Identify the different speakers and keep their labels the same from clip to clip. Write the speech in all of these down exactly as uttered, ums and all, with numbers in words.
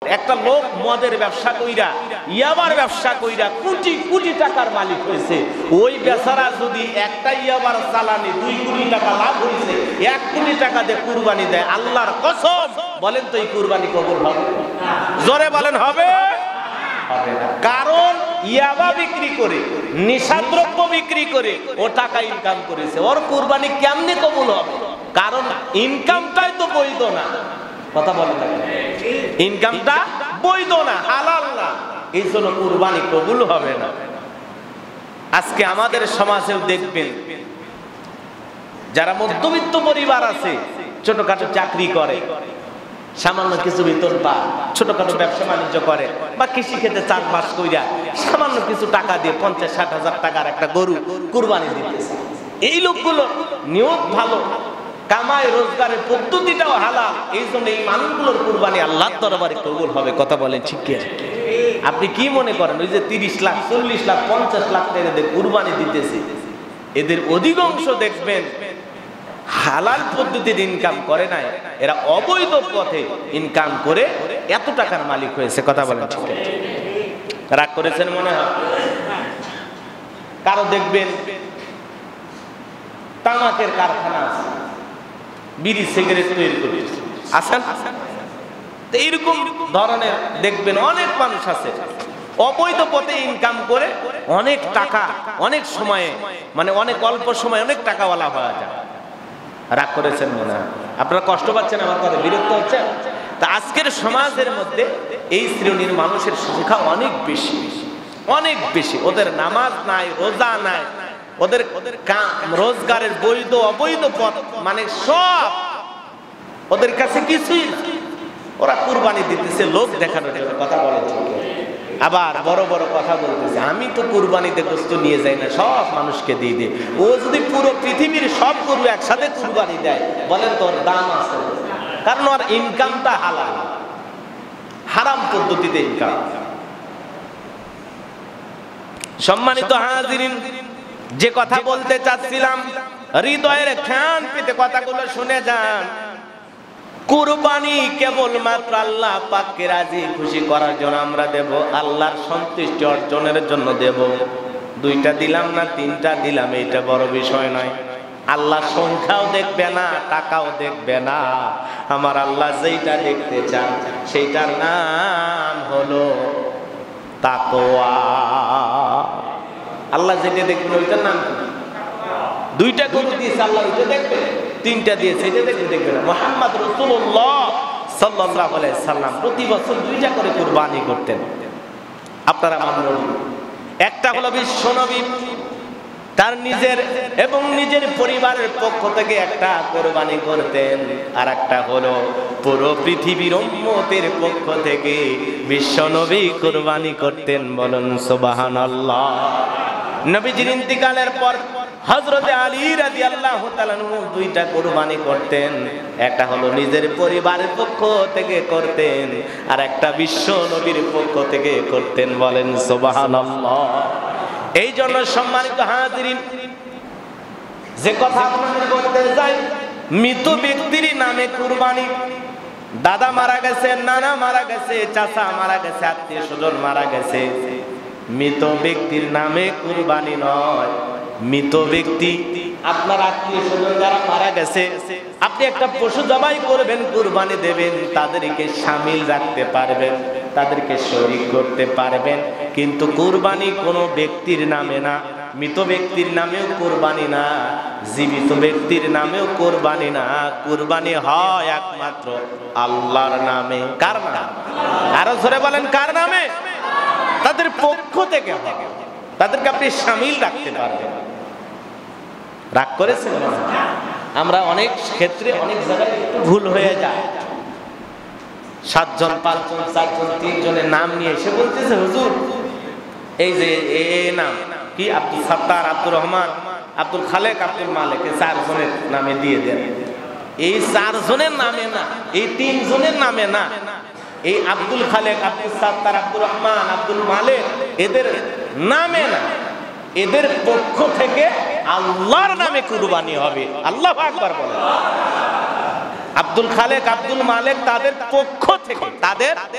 Speaker 1: একটা লোক মদের ব্যবসা কইরা ইয়াবার ব্যবসা কইরা কোটি কোটি টাকার মালিক হয়েছে, ওই বেচারা যদি একটা ইয়াবার চালানি দুই কোটি টাকা লাভ হয়েছে, এক কোটি টাকা দিয়ে কুরবানি দেয়, আল্লাহর কসম বলেন তো এই কুরবানি কবুল হবে? জোরে বলেন হবে? হবে না। কারণ ইয়াবা বিক্রি করে, নেশাদ্রব্য বিক্রি করে ও টাকা ইনকাম করেছে, ওর কুরবানি কেমনে কবুল হবে? কারণ ইনকামটাই তো বৈধ না। কথা বলেন না, ইনকামটা বৈধ না, হালাল না, এই জন্য কুরবানি কবুল হবে না। আজকে আমাদের সমাজেও দেখবেন যারা মধ্যবিত্ত পরিবার আছে, ছোটখাটো চাকরি করে, সামান্য কিছু বেতন পায়, ছোটখাটো ব্যবসা বাণিজ্য করে বা কৃষি ক্ষেত্রে চাষবাস কইরা সামান্য কিছু টাকা দিয়ে পঞ্চাশ ষাট হাজার টাকার একটা গরু কুরবানি দিতেছে। এই লোকগুলো নিয়ত ভালো, কামাই রোজগারের পদ্ধতিটাও হালাল, এই জন্য এই মানুষগুলোর কুরবানি আল্লাহর দরবারে কবুল হবে। কথা বলেন ঠিক কি? আপনি কি মনে করেন ওই যে তিরিশ লাখ চল্লিশ লাখ পঞ্চাশ লাখ টাকা দিয়ে কুরবানি দিতেছে, এদের অধিকাংশ দেখবেন হালাল পদ্ধতিতে ইনকাম করে নাই, এরা অবৈধ পথে ইনকাম করে এত টাকার মালিক হয়েছে। কথা বলেন ঠিক? রাগ করেছেন মনে হয়? কারো দেখবেন তামাকের কারখানা আছে, বিড়ি সিগারেট তৈরি করতেছে, আছেন? এইরকম ধরনের দেখবেন অনেক মানুষ আছে অবৈধ পথে ইনকাম করে অনেক টাকা অনেক সময়ে, মানে অনেক অল্প সময় অনেক টাকাওয়ালা হওয়া যায়। রাগ করেছেন মনে হয়? আপনারা কষ্ট পাচ্ছেন আমার কথা, বিরক্ত হচ্ছেন? তা আজকের সমাজের মধ্যে এই শ্রেণীর মানুষের সংখ্যা অনেক বেশি, অনেক বেশি। ওদের নামাজ নাই, রোজা নাই, ওদের রোজগারের বৈধ অবৈধ পথ মানে সব ওদের কাছে কিছুই না। ওরা কুরবানি দিতেছে লোক দেখানোর জন্য। কথা বলে আবার বড় বড় কথা বলতেছে, আমি তো কুরবানিতে গোশত নিয়ে যাই না, সব মানুষকে দিয়ে দিই। ও যদি পুরো পৃথিবীর সব গরু একসাথে কুরবানি দেয়, বলেন তোর দাম আছে? কারণ ওর ইনকামটা হালাল, হারাম পদ্ধতিতে ইনকাম। সম্মানিত হাজিরিন, যে কথা বলতে চাচ্ছিলাম, হৃদয়ের খ্যান পেতে কথাগুলো শুনে যান। কুরবানি কেবলমাত্র আল্লাহ পাককে রাজি খুশি করার জন্য আমরা দেব, আল্লাহর সন্তুষ্টি অর্জনের জন্য দেব। দুইটা দিলাম না তিনটা দিলাম এটা বড় বিষয় নয়। আল্লাহ সংখ্যাও দেখবে না, টাকাও দেখবে না। আমার আল্লাহ যেটা দেখতে চান সেইটার নাম হলো তাকওয়া। আল্লাহ যেটা দেখবেন ওইটার নাম কি? দুইটা গরু দিয়েছে আল্লাহ, ওইটা দেখবে? তিনটা দিয়েছে, এটা দেখবে দেখবে না। মুহাম্মদ রাসূলুল্লাহ সাল্লাল্লাহু আলাইহি সাল্লাম প্রতি বছর দুইটা করে কুরবানি করতেন। আপনারা মানবেন? একটা হলো বিশ্বনবী তার নিজের এবং নিজের পরিবারের পক্ষ থেকে একটা কুরবানি করতেন, আর একটা হলো পুরো পৃথিবীর উম্মতের পক্ষ থেকে বিশ্বনবী কুরবানি করতেন। বলুন সুবহানাল্লাহ। নবীজির ইন্তিকালের পর হযরত আলী রাদিয়াল্লাহু তাআলা আনহু দুইটা কুরবানি করতেন। একটা হলো নিজের পরিবারের পক্ষ থেকে করতেন, আর একটা বিশ্ব নবীর পক্ষ থেকে করতেন। বলেন সুবহানাল্লাহ। এই জন্য সম্মানিত হাজিরিন, যে কথা আপনাদের বলতে যাই, মৃত ব্যক্তির নামে কুরবানি, দাদা মারা গেছে, নানা মারা গেছে, চাচা মারা গেছে, আত্মীয় স্বজন মারা গেছে, মৃত ব্যক্তির নামে কুরবানি নয়। মৃত ব্যক্তি আপনার আত্মীয় স্বজন যারা মারা গেছে, আপনি একটা পশু জবাই করবেন, কুরবানি দেবেন, তাদেরকে শামিল রাখতে পারবেন, তাদেরকে শরীক করতে পারবেন, কিন্তু কুরবানি কোনো ব্যক্তির নামে না, মৃত ব্যক্তির নামেও কুরবানি না, জীবিত ব্যক্তির নামেও কুরবানি না। কুরবানি হয় একমাত্র আল্লাহর নামে। কার নাম? আরো জোরে বলেন, কার নামে? তাদের পক্ষ থেকে হবে, তাদেরকে আপনি শামিল রাখতে পারবেন। রাগ করেছেন? আমরা অনেক ক্ষেত্রে অনেক জায়গায় একটু ভুল হয়ে যায়। সাতজন পাঁচজন চারজন তিনজনের নাম নিয়ে এসে বলতেছে, হুজুর এই যে এই নাম কি, আব্দুল সাত্তার, আব্দুর রহমান, আব্দুল খালেক, আব্দুল মালেক, এই চারজনের নামে দিয়ে দেন। এই চারজনের নামে না, এই তিনজনের নামে না, এই আব্দুল খালেক, আব্দুল সাত্তার, আব্দুর রহমান, আব্দুল মালেক এদের নামে না, এদের পক্ষ থেকে আল্লাহর নামে কুরবানি হবে। আল্লাহু আকবার বলেন। আব্দুল খালেক, আব্দুল মালেক তাদের পক্ষ থেকে, তাদের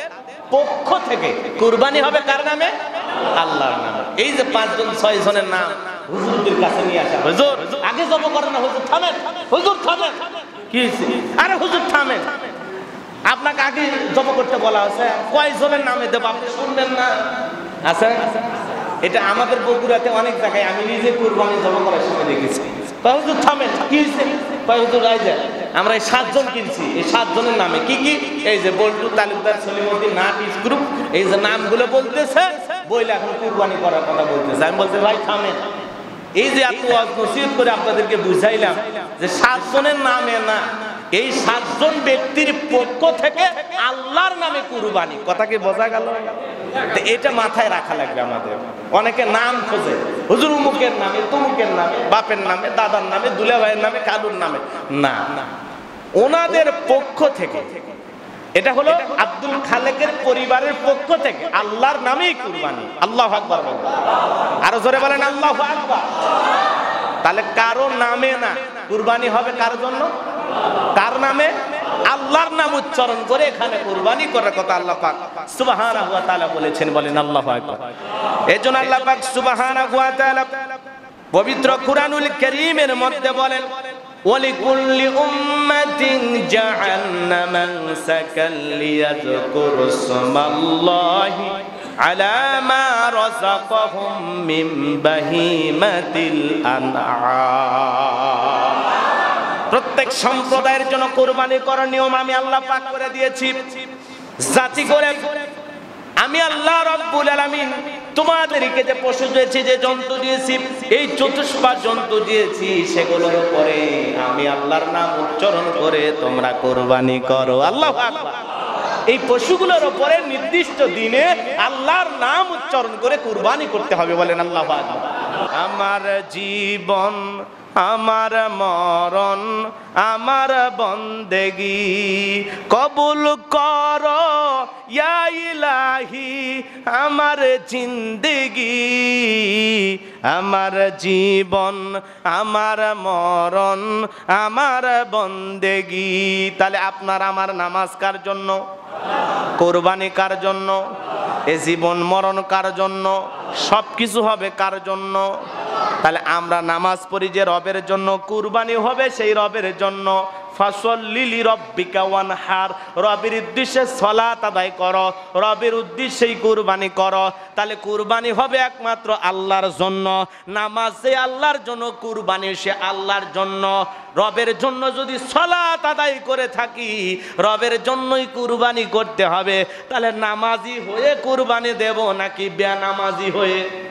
Speaker 1: পক্ষ থেকে কুরবানি হবে কার নামে? আল্লাহর নামে। এই যে পাঁচজন ছয় জনের নাম হুজুরদের কাছে নিয়ে আসা, হুজুর আগে জব করেন না, হুজুর থামেন, হুজুর থামেন, কি হয়েছে? আরে হুজুর থামেন, আপনাকে আগে জব করতে বলা হয়েছে, কয়জনের নামে দেব আপনি শুনবেন না? আচ্ছা, এটা আমাদের বগুড়াতে অনেক জায়গায় আমি নিজে কুরবানি জব করার সময় দেখেছি। হুজুর থামেন, কি হয়েছে? হুজুর আই যায়, আমরা এই সাতজন কিনছি, এই সাতজনের নামে কি কি? এই যে বল্টু তালুকদার, সলিমুদ্দিন, নাট গ্রুপ, এই যে নামগুলো বলতেছে, বইলে এখন কুরবানি করার কথা বলতেছে। আমি বলতে ভাই থামেন, এই যে এত ওয়াজ নসিহত করে আপনাদেরকে বুঝাইলাম যে সাতজনের নামে না, এই সাতজন ব্যক্তির পক্ষ থেকে আল্লাহর নামে কুরবানি। কথা কি বোঝা গেল? এটা মাথায় রাখা লাগবে আমাদের। অনেকে নাম খোঁজে, হুজুর উমুকের নামে, তুমুকের নামে, বাপের নামে, দাদার নামে, দুলা ভাইয়ের নামে, কালুর নামে না, ওনাদের পক্ষ থেকে। এটা হলো আব্দুল খালেকের পরিবারের পক্ষ থেকে আল্লাহর নামেই কুরবানি। আল্লাহু আকবার বলেন, আরো জোরে বলেন আল্লাহু আকবার। তাহলে কারো নামে না, কুরবানি হবে কার জন্য? কার নামে? আল্লাহর নাম উচ্চারণ করে এখানে কুরবানি করার কথা আল্লাহ পাক সুবহানাহু ওয়া তাআলা বলেছেন। বলেন আল্লাহু আকবার। এজন্য আল্লাহ পাক সুবহানাহু ওয়া তাআলা পবিত্র কুরআনুল কারীমের মধ্যে বলেন, ওয়ালিকুল্লি উম্মাতিন জাআলনা মানসাকান লিয়াযকুরু ইসমাল্লাহি আলা মা রাযাকাহুম মিন বাহিমাতিল আনআম। প্রত্যেক সম্প্রদায়ের জন্য কুরবানি করার নিয়ম আমি আল্লাহ পাক করে দিয়েছি। জাতি করে আমি আল্লাহ রাব্বুল আলামিন তোমাদেরকে যে পশু দিয়েছি, যে জন্তু দিয়েছি, এই চতুষ্পা জন্তু দিয়েছি, সেগুলোর উপরে আমি আল্লাহর নাম উচ্চারণ করে তোমরা কুরবানি করো। আল্লাহু আকবার। এই পশুগুলোর উপরে নির্দিষ্ট দিনে আল্লাহর নাম উচ্চারণ করে কুরবানি করতে হবে। বলেন আল্লাহু আকবার। আমার জীবন, আমার মরণ, আমার বন্দেগি কবুল করো ইয়া ইলাহি, আমার জিন্দেগি, আমার জীবন, আমার মরণ, আমার বন্দেগি। তাহলে আপনার আমার নামাজ কার জন্য? কোরবানি কার জন্য? এ জীবন মরণ কার জন্য? সবকিছু হবে কার জন্য? তাহলে আমরা নামাজ পড়ি যে রবের জন্য, কুরবানি হবে সেই রবের জন্য। ফাসল্লি লিরাব্বিকা ওয়ানহার, রবের উদ্দেশ্যে সালাত আদায় করো, রবের উদ্দেশ্যেই কুরবানি করো। তাহলে কুরবানি হবে একমাত্র আল্লাহর জন্য। নামাজ যে আল্লাহর জন্য, কুরবানি সে আল্লাহর জন্য। রবের জন্য যদি সালাত আদায় করে থাকি, রবের জন্যই কুরবানি করতে হবে। তাহলে নামাজি হয়ে কুরবানি দেব নাকি বেনামাজি হয়ে?